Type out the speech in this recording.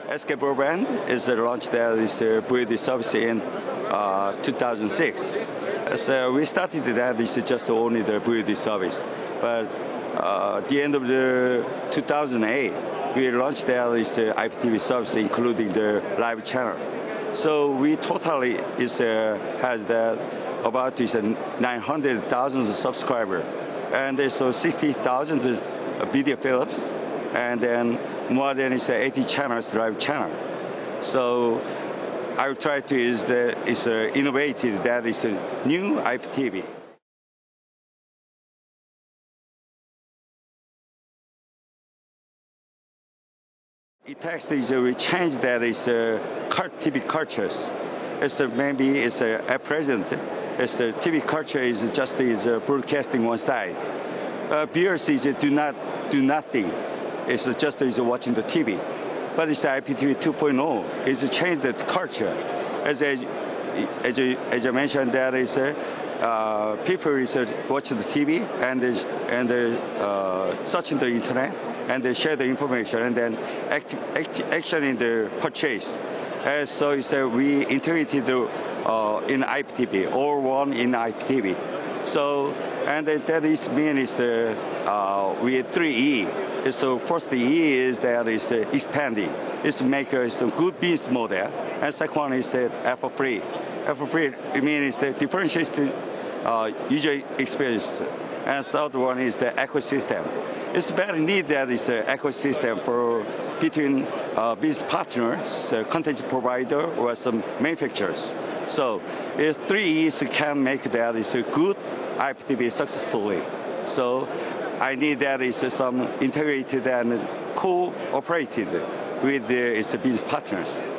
SK Broadband is launched this VOD service in 2006. So we started that this is just only the VOD service, but at the end of the 2008, we launched this IPTV service, including the live channel. So we totally has about 900,000 subscribers, and there's 60,000 video films, and then more than 80 channels, live channel. So I try to use innovative, that is a new IPTV. It takes we change that TV cultures. Maybe at present, the TV culture is just broadcasting one side. Viewers do nothing. It's just watching the TV. But it's IPTV 2.0. It's changed the culture. As I mentioned, that people watching the TV and searching the internet, and they share the information, and then action in the purchase. So we integrated in IPTV, all one in IPTV. So, and that is means we have 3E. So first E is that expanding. It's make a good business model. And second one is the F-free. F-free means differentiates the user experience. And third one is the ecosystem. It's very neat that it's an ecosystem between business partners, content provider, or some manufacturers. So 3E's can make that a good IPTV successfully. So I need that some integrated and cooperated with its business partners.